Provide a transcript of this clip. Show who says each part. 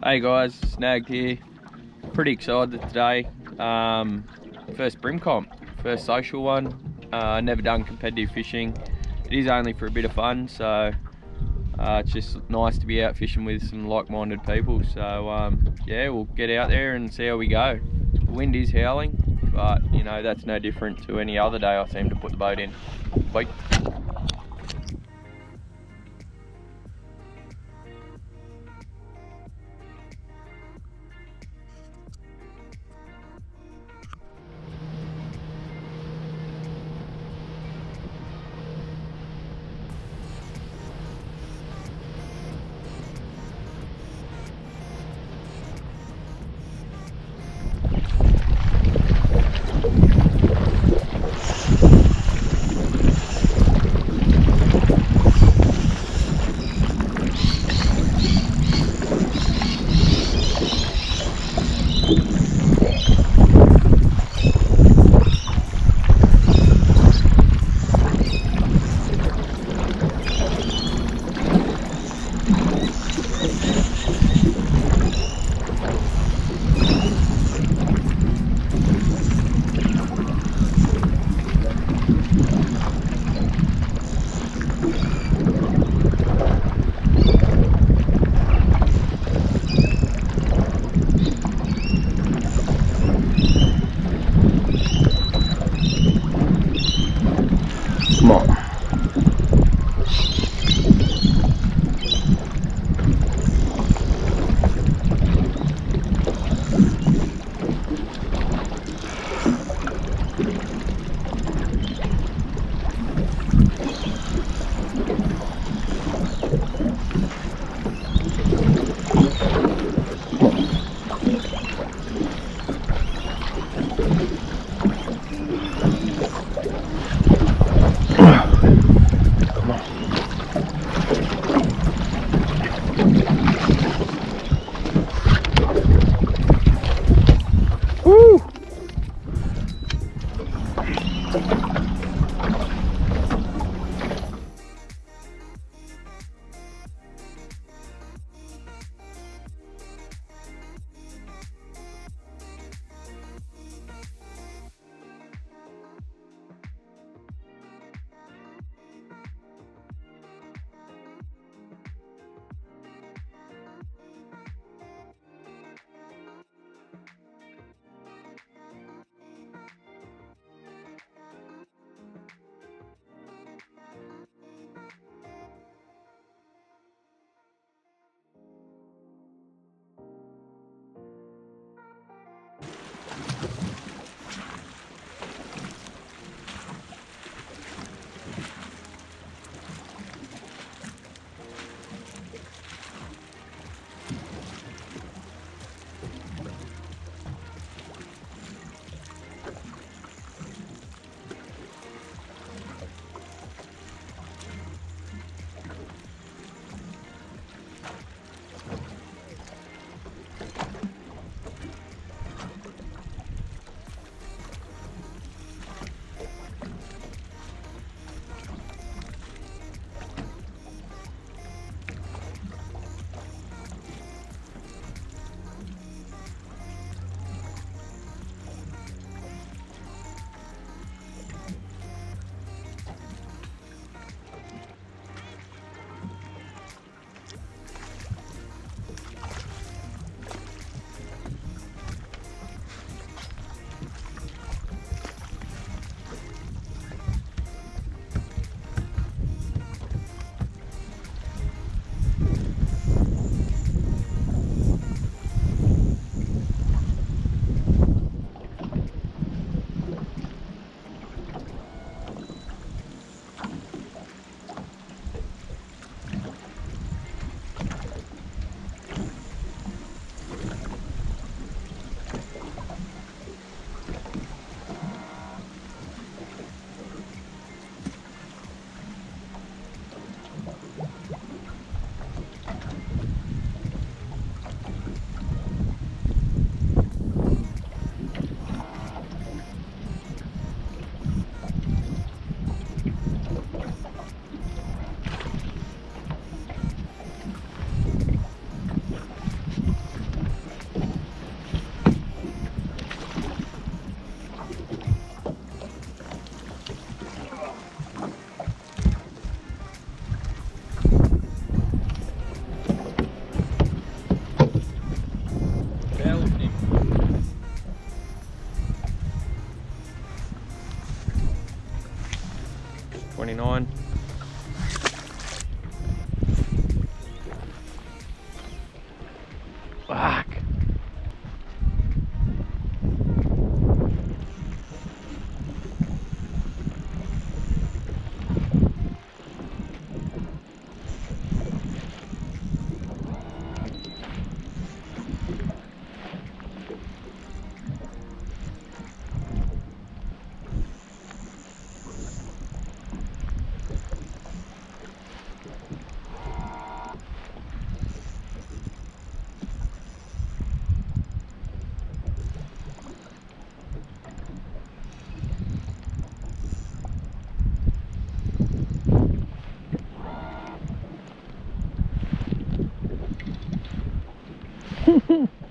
Speaker 1: Hey guys, Snagged here. Pretty excited today. First Brim Comp, first social one. Never done competitive fishing. It is only for a bit of fun, so it's just nice to be out fishing with some like-minded people. So yeah, we'll get out there and see how we go. The wind is howling, but you know, that's no different to any other day I seem to put the boat in. Bye.
Speaker 2: it.